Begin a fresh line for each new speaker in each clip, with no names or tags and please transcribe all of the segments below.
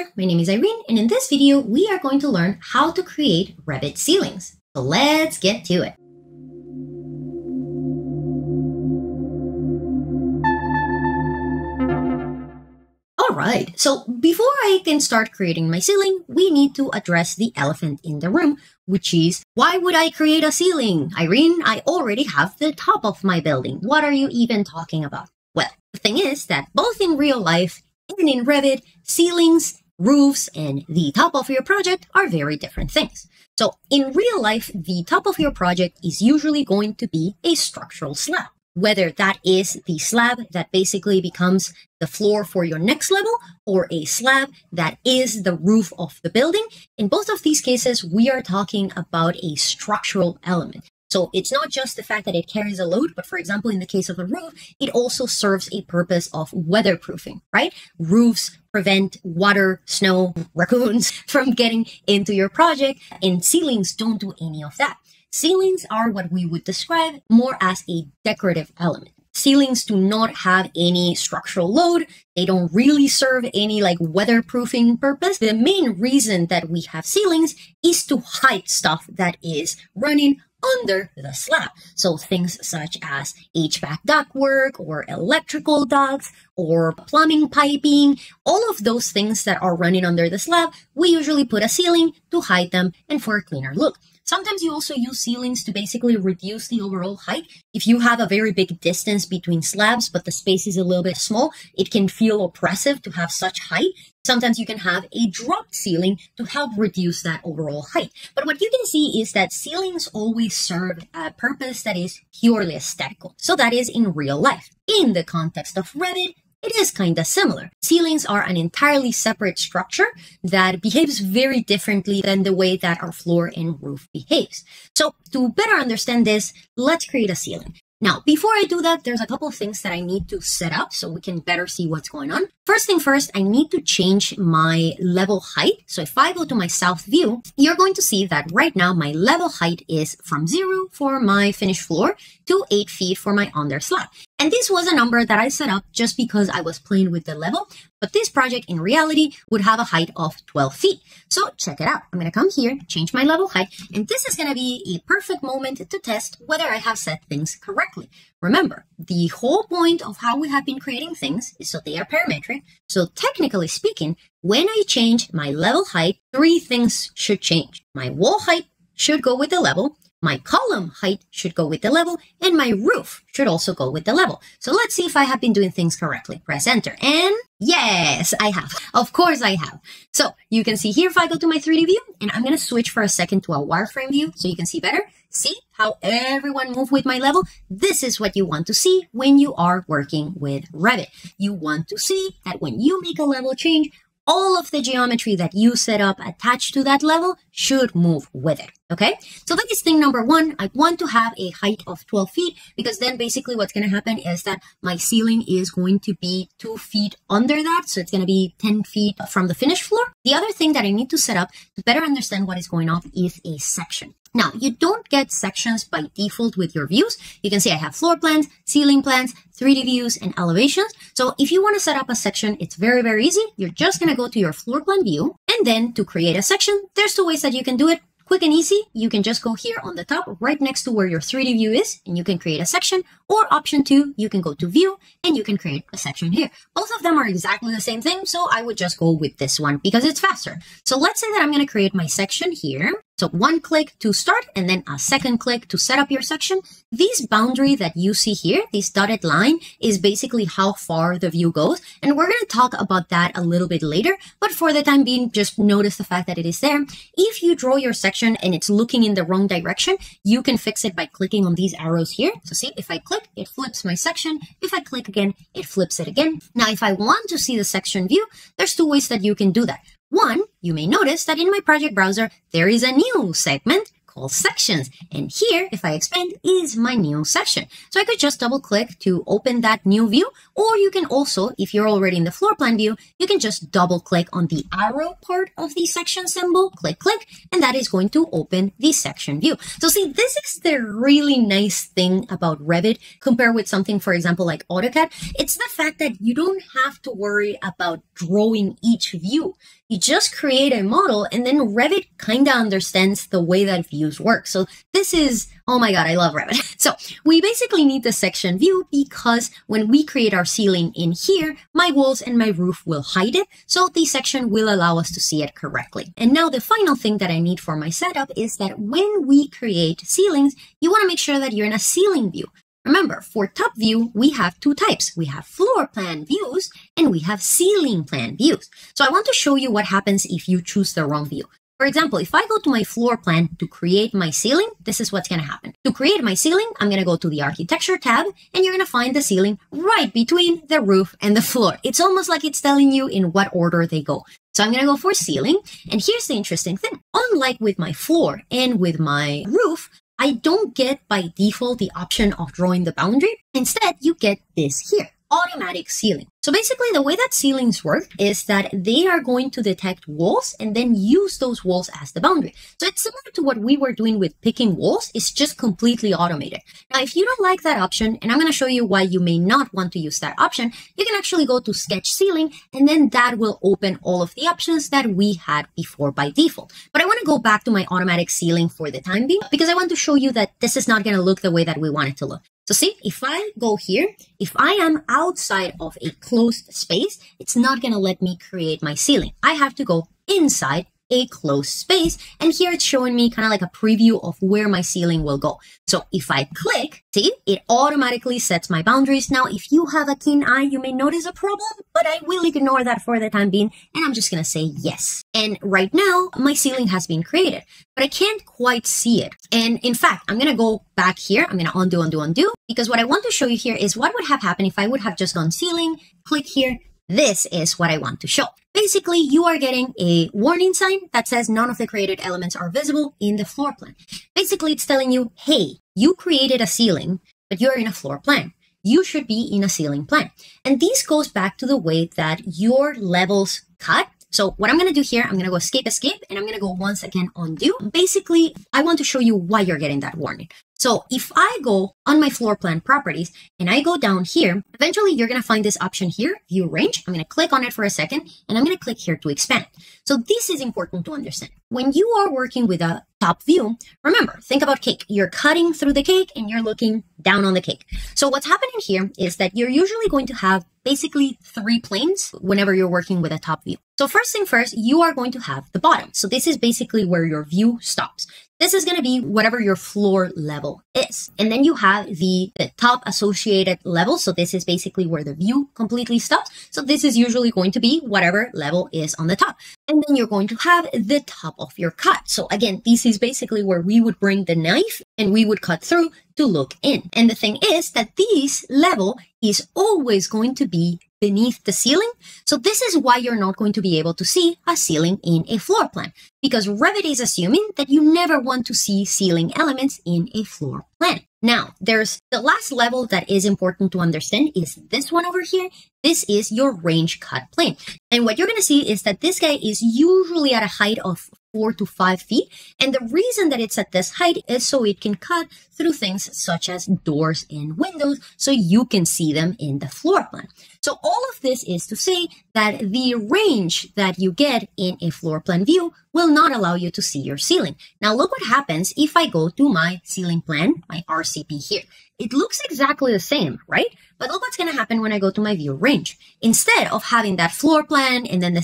my name is Irene, and in this video, we are going to learn how to create Revit ceilings. So let's get to it. Alright, so before I can start creating my ceiling, we need to address the elephant in the room, which is, why would I create a ceiling? Irene, I already have the top of my building. What are you even talking about? Well, the thing is that both in real life and in Revit, ceilings, roofs, and the top of your project are very different things. So in real life, the top of your project is usually going to be a structural slab. Whether that is the slab that basically becomes the floor for your next level or a slab that is the roof of the building. In both of these cases, we are talking about a structural element. So it's not just the fact that it carries a load, but for example, in the case of a roof, it also serves a purpose of weatherproofing, right? Roofs prevent water, snow, raccoons from getting into your project, and ceilings don't do any of that. Ceilings are what we would describe more as a decorative element. Ceilings do not have any structural load. They don't really serve any weatherproofing purpose. The main reason that we have ceilings is to hide stuff that is running under the slab. So things such as HVAC ductwork or electrical ducts or plumbing piping, all of those things that are running under the slab, we usually put a ceiling to hide them and for a cleaner look. Sometimes you also use ceilings to basically reduce the overall height. If you have a very big distance between slabs, but the space is a little bit small, it can feel oppressive to have such height. Sometimes you can have a dropped ceiling to help reduce that overall height. But what you can see is that ceilings always serve a purpose that is purely aesthetical. So that is in real life. In the context of Revit, it is kind of similar. Ceilings are an entirely separate structure that behaves very differently than the way that our floor and roof behaves. So to better understand this, let's create a ceiling. Now, before I do that, there's a couple of things that I need to set up so we can better see what's going on. First thing first, I need to change my level height. So if I go to my south view, you're going to see that right now my level height is from 0 for my finished floor to 8 feet for my under slab. And this was a number that I set up just because I was playing with the level, but this project in reality would have a height of 12 feet. So check it out. I'm going to come here, change my level height, and this is going to be a perfect moment to test whether I have set things correctly. Remember, the whole point of how we have been creating things is so they are parametric. So technically speaking, when I change my level height, 3 things should change. My wall height should go with the level. My column height should go with the level, and my roof should also go with the level. So let's see if I have been doing things correctly. Press enter, and yes, I have. Of course I have. So you can see here if I go to my 3D view, and I'm going to switch for a second to a wireframe view so you can see better. See how everyone moved with my level? This is what you want to see when you are working with Revit. You want to see that when you make a level change, all of the geometry that you set up attached to that level should move with it, okay? So that is thing number 1. I want to have a height of 12 feet because then basically what's going to happen is that my ceiling is going to be 2 feet under that. So it's going to be 10 feet from the finished floor. The other thing that I need to set up to better understand what is going on is a section. Now, you don't get sections by default with your views. You can see I have floor plans, ceiling plans, 3D views, and elevations. So if you want to set up a section, it's very, very easy. You're just going to go to your floor plan view. And then to create a section, there's 2 ways that you can do it. Quick and easy, you can just go here on the top, right next to where your 3D view is, and you can create a section. Or option 2, you can go to view, and you can create a section here. Both of them are exactly the same thing, so I would just go with this one because it's faster. So let's say that I'm going to create my section here. So 1 click to start and then a 2nd click to set up your section. This boundary that you see here, this dotted line, is basically how far the view goes. And we're going to talk about that a little bit later. But for the time being, just notice the fact that it is there. If you draw your section and it's looking in the wrong direction, you can fix it by clicking on these arrows here. So see, if I click, it flips my section. If I click again, it flips it again. Now, if I want to see the section view, there's 2 ways that you can do that. 1, you may notice that in my project browser, there is a new segment called sections. And here, if I expand, is my new section. So I could just double click to open that new view, or you can also, if you're already in the floor plan view, you can just double click on the arrow part of the section symbol, click, and that is going to open the section view. So see, this is the really nice thing about Revit compared with something, for example, like AutoCAD. It's the fact that you don't have to worry about drawing each view. You just create a model and then Revit kind of understands the way that views work. So this is, oh my God, I love Revit. So we basically need the section view because when we create our ceiling in here, my walls and my roof will hide it. So the section will allow us to see it correctly. And now the final thing that I need for my setup is that when we create ceilings, you want to make sure that you're in a ceiling view. Remember, for top view, we have two types. We have floor plan views and we have ceiling plan views. So I want to show you what happens if you choose the wrong view. For example, if I go to my floor plan to create my ceiling, this is what's going to happen. To create my ceiling, I'm going to go to the architecture tab and you're going to find the ceiling right between the roof and the floor. It's almost like it's telling you in what order they go. So I'm going to go for ceiling. And here's the interesting thing. Unlike with my floor and with my roof, I don't get by default the option of drawing the boundary. Instead, you get this here, automatic ceiling. So basically the way that ceilings work is that they are going to detect walls and then use those walls as the boundary. So it's similar to what we were doing with picking walls. It's just completely automated. Now, if you don't like that option, and I'm going to show you why you may not want to use that option, you can actually go to sketch ceiling and then that will open all of the options that we had before by default. But I want to go back to my automatic ceiling for the time being because I want to show you that this is not going to look the way that we want it to look. So see, if I go here, if I am outside of a closed space, it's not going to let me create my ceiling. I have to go inside a closed space. And here it's showing me kind of like a preview of where my ceiling will go. So if I click, see, it automatically sets my boundaries. Now, if you have a keen eye, you may notice a problem, but I will ignore that for the time being. And I'm just going to say yes. And right now, my ceiling has been created, but I can't quite see it. And in fact, I'm going to go back here. I'm going to undo, because what I want to show you here is what would have happened if I would have just gone ceiling, click here. This is what I want to show. Basically, you are getting a warning sign that says none of the created elements are visible in the floor plan. Basically, it's telling you, hey, you created a ceiling, but you're in a floor plan. You should be in a ceiling plan. And this goes back to the way that your levels cut. So what I'm going to do here, I'm going to go escape, and I'm going to go once again undo. Basically, I want to show you why you're getting that warning. So if I go on my floor plan properties and I go down here, eventually you're going to find this option here, view range. I'm going to click on it for a second and I'm going to click here to expand. So this is important to understand. When you are working with a top view, remember, think about cake. You're cutting through the cake and you're looking down on the cake. So what's happening here is that you're usually going to have basically 3 planes whenever you're working with a top view. So first thing first, you are going to have the bottom. So this is basically where your view stops. This is going to be whatever your floor level is. And then you have the top associated level. So this is basically where the view completely stops. So this is usually going to be whatever level is on the top. And then you're going to have the top of your cut. So again, this is basically where we would bring the knife and we would cut through to look in. And the thing is that this level is always going to be beneath the ceiling. So this is why you're not going to be able to see a ceiling in a floor plan, because Revit is assuming that you never want to see ceiling elements in a floor plan. Now, there's the last level that is important to understand is this one over here. This is your range cut plane. And what you're going to see is that this guy is usually at a height of 4 to 5 feet. And the reason that it's at this height is so it can cut through things such as doors and windows so you can see them in the floor plan. So all of this is to say that the range that you get in a floor plan view will not allow you to see your ceiling. Now look what happens if I go to my ceiling plan, my RCP here. It looks exactly the same, right? But look what's going to happen when I go to my view range. Instead of having that floor plan and then the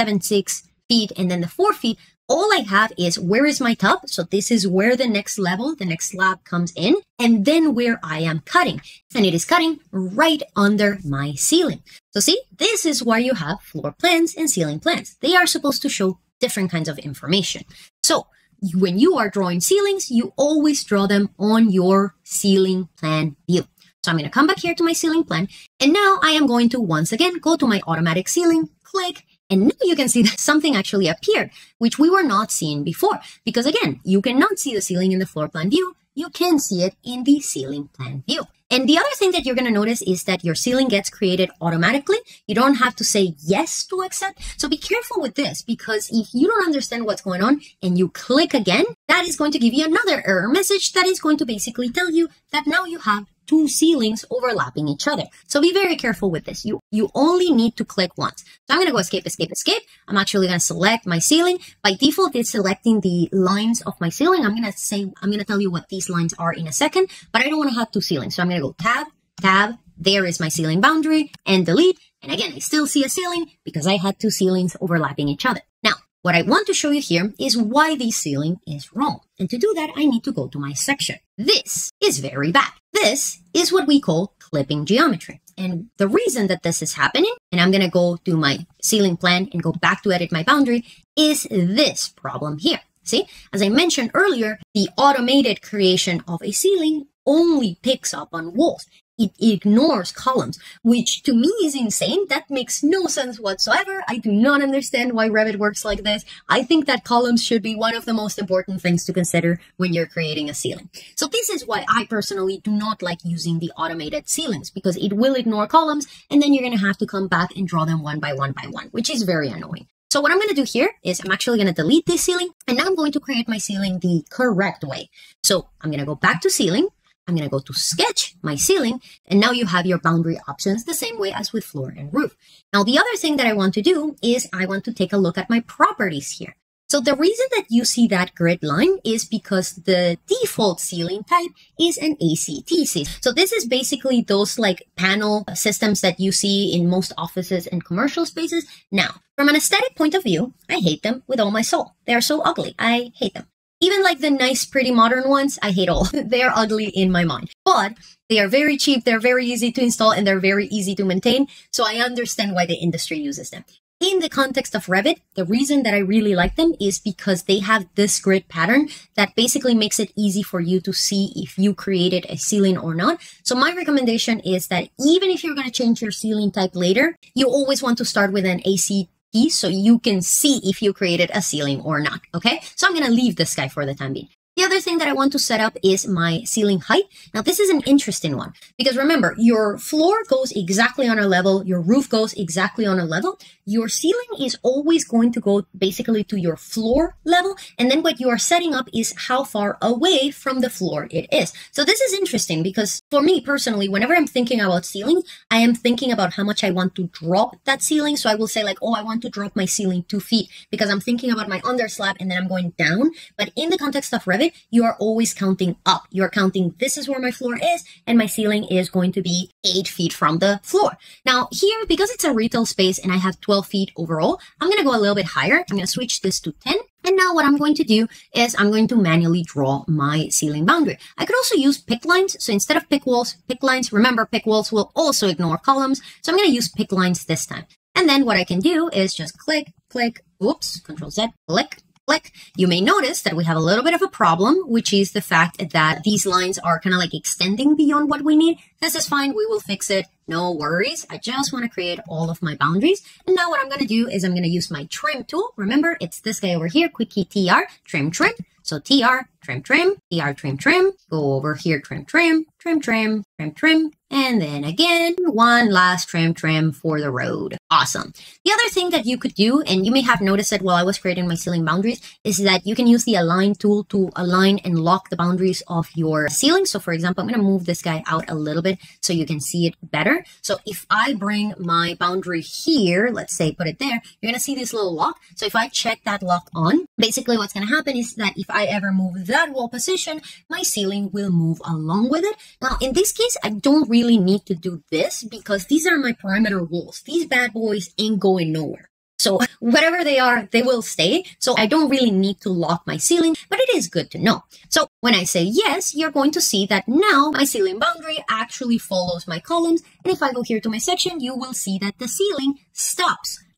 7-6 feet and then the 4 feet, all I have is where is my top? So this is where the next level, the next slab comes in, and then where I am cutting. And it is cutting right under my ceiling. So see, this is why you have floor plans and ceiling plans. They are supposed to show different kinds of information. So when you are drawing ceilings, you always draw them on your ceiling plan view. So I'm going to come back here to my ceiling plan. And now I am going to once again go to my automatic ceiling, click, And now you can see that something actually appeared, which we were not seeing before. Because again, you cannot see the ceiling in the floor plan view. You can see it in the ceiling plan view. And the other thing that you're going to notice is that your ceiling gets created automatically. You don't have to say yes to accept. So be careful with this, because if you don't understand what's going on and you click again, that is going to give you another error message that is going to basically tell you that now you have two ceilings overlapping each other. So be very careful with this. You only need to click once. So I'm going to go escape, escape, escape. I'm actually going to select my ceiling. By default, it's selecting the lines of my ceiling. I'm going to tell you what these lines are in a second, but I don't want to have two ceilings. So I'm going to go tab, tab. There is my ceiling boundary and delete. And again, I still see a ceiling because I had two ceilings overlapping each other. Now, what I want to show you here is why this ceiling is wrong. And to do that, I need to go to my section. This is very bad. This is what we call clipping geometry. And the reason that this is happening, and I'm going to go to my ceiling plan and go back to edit my boundary, is this problem here. See, as I mentioned earlier, the automated creation of a ceiling only picks up on walls. It ignores columns, which to me is insane. That makes no sense whatsoever. I do not understand why Revit works like this. I think that columns should be one of the most important things to consider when you're creating a ceiling. So this is why I personally do not like using the automated ceilings, because it will ignore columns and then you're going to have to come back and draw them one by one, which is very annoying. So what I'm going to do here is I'm actually going to delete this ceiling, and now I'm going to create my ceiling the correct way. So I'm going to go back to ceiling. I'm going to go to sketch my ceiling, and now you have your boundary options the same way as with floor and roof. Now, the other thing that I want to do is I want to take a look at my properties here. So the reason that you see that grid line is because the default ceiling type is an ACTC. So this is basically those like panel systems that you see in most offices and commercial spaces. Now, from an aesthetic point of view, I hate them with all my soul. They are so ugly. I hate them. Even like the nice, pretty modern ones, I hate all. They are ugly in my mind. But they are very cheap, they're very easy to install, and they're very easy to maintain. So I understand why the industry uses them. In the context of Revit, the reason that I really like them is because they have this grid pattern that basically makes it easy for you to see if you created a ceiling or not. So my recommendation is that even if you're going to change your ceiling type later, you always want to start with an ACTC so you can see if you created a ceiling or not, okay? So I'm going to leave this guy for the time being. The other thing that I want to set up is my ceiling height. Now, this is an interesting one because remember, your floor goes exactly on a level, your roof goes exactly on a level. Your ceiling is always going to go basically to your floor level. And then what you are setting up is how far away from the floor it is. So this is interesting because for me personally, whenever I'm thinking about ceilings, I am thinking about how much I want to drop that ceiling. So I will say like, oh, I want to drop my ceiling 2 feet because I'm thinking about my underslab and then I'm going down. But in the context of Revit, you are always counting up. You are counting, this is where my floor is, and my ceiling is going to be 8 feet from the floor. Now here, because it's a retail space and I have 12 feet overall, I'm going to go a little bit higher. I'm going to switch this to 10. And now what I'm going to do is I'm going to manually draw my ceiling boundary. I could also use pick lines. So instead of pick walls, pick lines. Remember, pick walls will also ignore columns. So I'm going to use pick lines this time. And then what I can do is just click, click, oops, Control Z, click. You may notice that we have a little bit of a problem, which is the fact that these lines are kind of like extending beyond what we need. This is fine. We will fix it. No worries. I just want to create all of my boundaries. And now what I'm going to do is I'm going to use my trim tool. Remember, it's this guy over here, quick key TR, trim, trim. So TR, trim, trim, TR, trim, trim. Go over here, trim, trim, trim, trim, trim, trim. And then again, one last trim, trim for the road. Awesome. The other thing that you could do, and you may have noticed it while I was creating my ceiling boundaries, is that you can use the align tool to align and lock the boundaries of your ceiling. So for example, I'm going to move this guy out a little bit so you can see it better. So if I bring my boundary here, let's say put it there, you're going to see this little lock. So if I check that lock on, basically what's going to happen is that if I ever move that wall position, my ceiling will move along with it. Now, in this case, I don't really need to do this because these are my perimeter walls. These bad boys ain't going nowhere. So whatever they are, they will stay. So I don't really need to lock my ceiling, but it is good to know. So when I say yes, you're going to see that now my ceiling boundary actually follows my columns. And if I go here to my section, you will see that the ceiling stops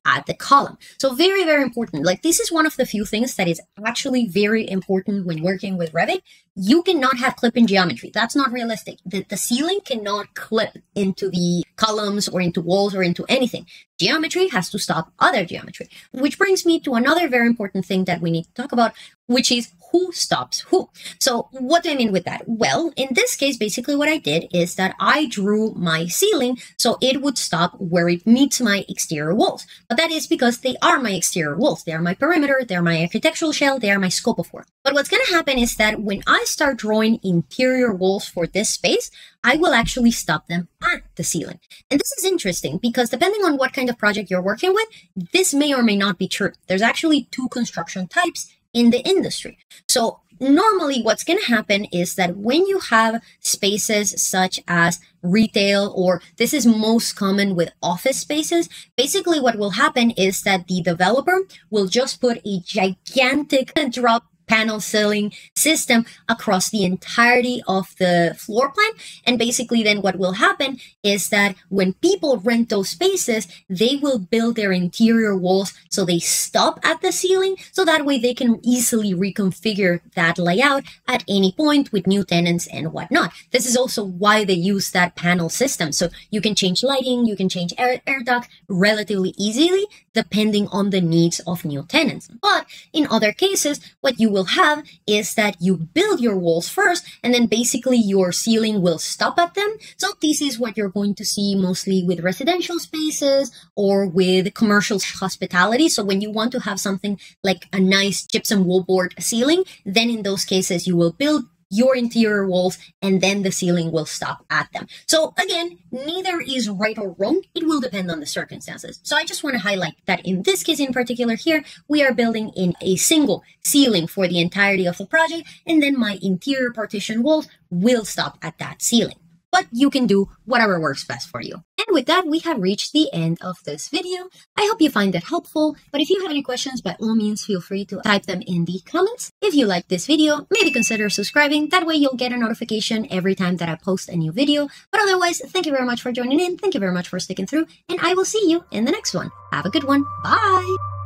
at the column. So very, very important. Like, this is one of the few things that is actually very important when working with Revit. You cannot have clipping geometry. That's not realistic. The ceiling cannot clip into the columns or into walls or into anything. Geometry has to stop other geometry, which brings me to another very important thing that we need to talk about, which is who stops who. So what do I mean with that? Well, in this case, basically what I did is that I drew my ceiling so it would stop where it meets my exterior walls. But that is because they are my exterior walls. They are my perimeter, they're my architectural shell, they are my scope of work. But what's going to happen is that when I start drawing interior walls for this space, I will actually stop them at the ceiling. And this is interesting because depending on what kind of project you're working with, this may or may not be true. There's actually two construction types in the industry. So normally what's going to happen is that when you have spaces such as retail, or this is most common with office spaces, basically what will happen is that the developer will just put a gigantic drop panel ceiling system across the entirety of the floor plan. And basically then what will happen is that when people rent those spaces, they will build their interior walls so they stop at the ceiling, so that way they can easily reconfigure that layout at any point with new tenants and whatnot. This is also why they use that panel system. So you can change lighting, you can change air duct relatively easily depending on the needs of new tenants. But in other cases, what you will have is that you build your walls first, and then basically your ceiling will stop at them. So this is what you're going to see mostly with residential spaces or with commercial hospitality. So when you want to have something like a nice gypsum wallboard ceiling, then in those cases you will build your interior walls and then the ceiling will stop at them. So again, neither is right or wrong. It will depend on the circumstances. So I just want to highlight that in this case in particular here, we are building in a single ceiling for the entirety of the project, and then my interior partition walls will stop at that ceiling. But you can do whatever works best for you. And with that, we have reached the end of this video. I hope you find it helpful, but if you have any questions, by all means, feel free to type them in the comments. If you like this video, maybe consider subscribing. That way you'll get a notification every time that I post a new video. But otherwise, thank you very much for joining in. Thank you very much for sticking through, and I will see you in the next one. Have a good one. Bye!